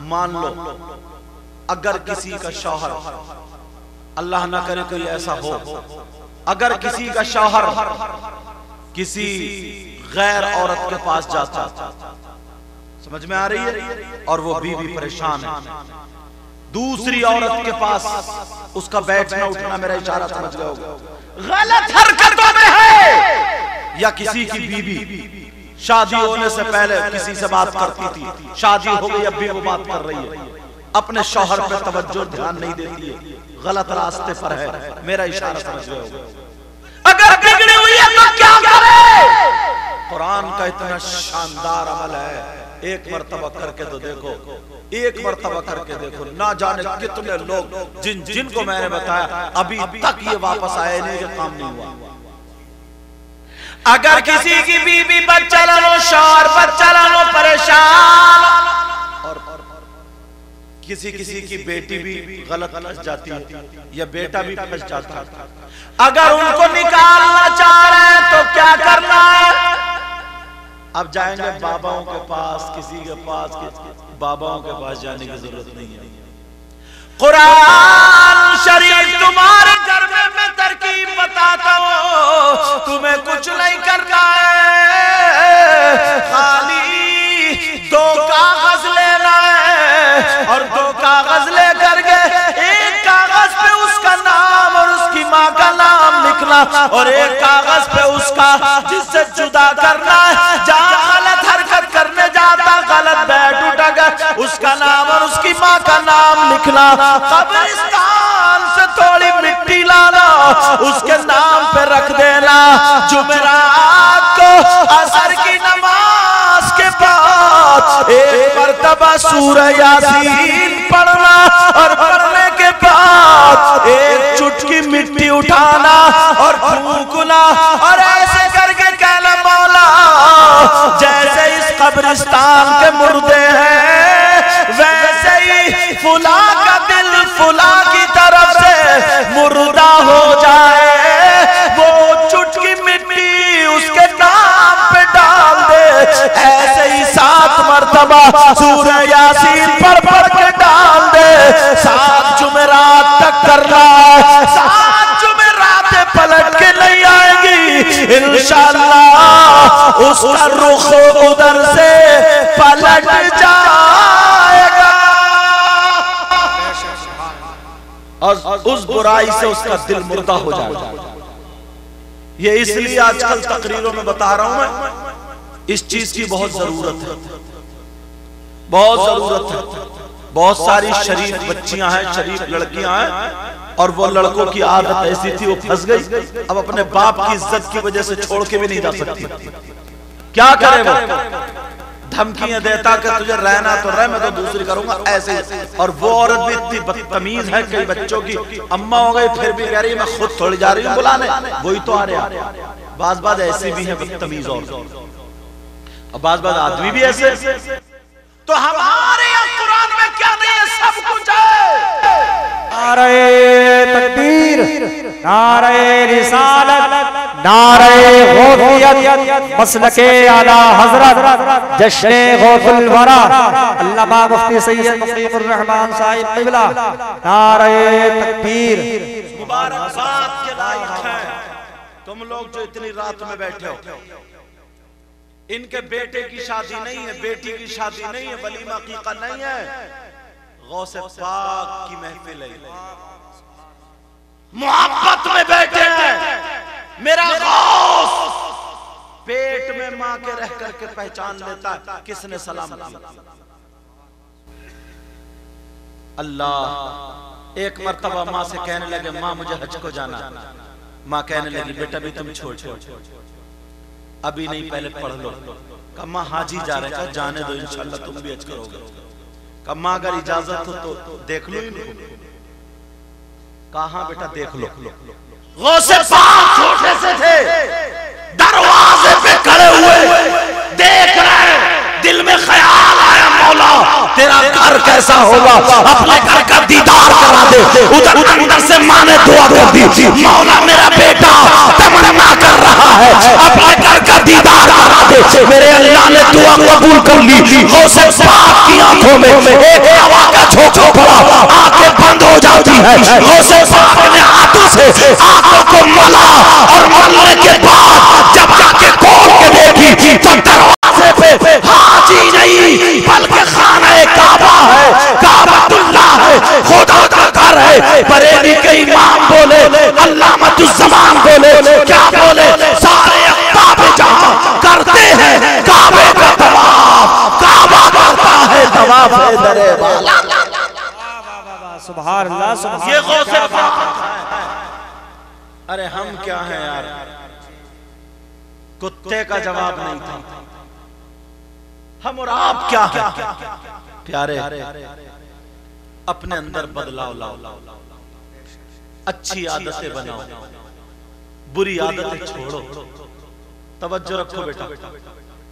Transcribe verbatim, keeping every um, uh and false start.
मान लो अगर किसी का शौहर, अल्लाह ना करे कोई ऐसा हो, अगर किसी का शौहर किसी गैर औरत के पास जाता, समझ में आ रही है, और वो बीवी परेशान है, दूसरी औरत के पास उसका बैठना उठना, मेरा इशारा समझ गए होगा, गलत हरकतों में है, या किसी की बीवी शादी होने से पहले किसी से बात करती थी, शादी हो गई अब भी वो बात कर रही है, अपने शौहर पे तवज्जो ध्यान नहीं देती है, गलत रास्ते पर है, मेरा इशारा समझ गए होगा। अगर बिगड़ी हुई है तो क्या करे? कुरान का इतना शानदार अमल है, एक मर्तबा करके तो देखो, एक मर्तबा करके देखो, ना जाने कितने लोग जिन जिनको मैंने बताया अभी तक ये वापस आए नहीं, कि काम नहीं हुआ। अगर किसी की बीवी बच्चा लो, शौहर बच्चा लो परेशान, और किसी किसी की बेटी भी गलत फंस जाती है या बेटा भी फंस जाता है, अगर उनको निकालना चाह रहे हैं तो क्या करना है? अब जाएंगे बाबाओं के पास, किसी के पास, बाबाओं के पास जाने की जरूरत नहीं है। कुरान शरीफ तुम्हारे घर में मैं तरकीब बताता हूं, तुम्हें कुछ नहीं करना है, खाली दो कागज लेना है, और दो कागज लेकर के एक कागज पे उसका नाम और उसकी माँ का नाम लिखना, और एक कागज पे उसका जिससे जुदा करना है, जहाँ गलत हरकत करने जाता, गलत बैठ उठा, उसका नाम और उसकी माँ का नाम लिखना, कब्रिस्तान से थोड़ी मिट्टी लाना, उसके नाम पे रख देना, जुमेरात को असर की नमाज के बाद एक मर्तबा सूरह यासीन पढ़ना, और पढ़ने के बाद एक चुटकी मिट्टी उठाना और फूंकना, और ऐसे करके कहना, मौला जैसे इस कब्रिस्तान के मुर्दे हैं वैसे ही फुला का दिल फुला की तरफ से मुर्दा हो जाए, वो चुटकी मिट्टी उसके नाम पे डाल दे, ऐसे ही सात मर्तबा सूरह यासीन पढ़ पढ़ के डाल दे, सात जुमेरात तक करना, सात जुमेरात पलट के नहीं आएंगी, इंशाअल्लाह उसका रुख उधर से पलट जाएगा, और उस बुराई से उसका दिल मुर्दा हो जाएगा। ये इसलिए आजकल तकरीरों में बता रहा हूं मैं, इस चीज की बहुत जरूरत है, बहुत जरूरत है। बहुत सारी शरीफ बच्चियां हैं, शरीफ लड़कियां हैं, और वो लड़कों की आदत ऐसी थी, वो फंस गई, अब अपने बाप की इज्जत की वजह से छोड़ के भी नहीं जा सकती। क्या करे वो? धमकियां देता कि तुझे रहना तो रह, मैं तो दूसरी करूंगा, ऐसे। और वो औरत भी इतनी बदतमीज है, कई बच्चों की अम्मा हो गई फिर भी कह रही है मैं खुद थोड़ी जा रही हूँ बुलाने, वही तो आ रहा। बाज बाज ऐसी भी है बदतमीज औरत, और बाज बाज आदमी भी ऐसे। तो हमारे यहाँ कुरान में क्या नहीं है? सब कुछ है। नारे तकबीर, नारे रिसालत, नारे गौसियत, मसलके आला हजरत, जश्ने गौसुल वरा, अल्लामा मुफ्ती सैयद मुकीमुर रहमान साहिब क़िबला, नारे तकबीर। मुबारकबाद के लायक है तुम लोग जो इतनी रात में बैठे हो। इनके बेटे की शादी नहीं है, बेटी की शादी नहीं है, वलीमा कीका नहीं है, गौसे पाक की महफिल है, मोहब्बत में बैठे हैं। मेरा गौस पेट में मां के रह करके पहचान लेता है किसने सलाम किया। अल्लाह एक मर्तबा मां से कहने लगे, मां मुझे हज को जाना। मां कहने लगी, बेटा भी तुम छोड़ छोड़ अभी नहीं, पहले पढ़ लो। कम्मा हाजी जा रहे, कहा जाने दो, इंशाल्लाह तुम भी हज करोगे। कम्मा अगर इजाजत हो तो, तो देख लो इनको। कहा बेटा देख लो। गौसे पाक छोटे से थे, दरवाजे पे खड़े हुए देख रहे, दिल में ख्याल आया मौला तेरा घर कैसा होगा, अपने घर का दीदार करा दे। उधर अंदर से माँ ने दुआ कर दी, मौला मेरा बेटा तमन्ना कर रहा है अपने घर का दीदार करा दे। मेरे अल्लाह ने दुआ कबूल कर ली। गौसे पाक की आंखों में एक हवा का झोंका पड़ा, आंखें बंद हो जाती है। गौसे पाक ने हाथों से आंखों को मला और मलने के बाद जब आंखें खोल के देखी तो दरवाजे पे हाजी नहीं बल्कि खाना काबा है, काबतुल्लाह है, खुदा का घर है। बरेली के इमाम बोले, अल्लामतुज़्ज़मान बोले, क्या बोले? सारे काबे जहां करते हैं काबे का तवाफ, काबा करता है तवाफ है दरे वाला। सुभान अल्लाह, सुभान ये गौसे पाक। अरे हम क्या हैं यार, कुत्ते का जवाब नहीं था। हम और आप क्या है प्यारे, अपने अंदर बदलाव लाओ, अच्छी आदतें बनाओ, बुरी आदतें छोड़ो। तवज्जो रखो बेटा।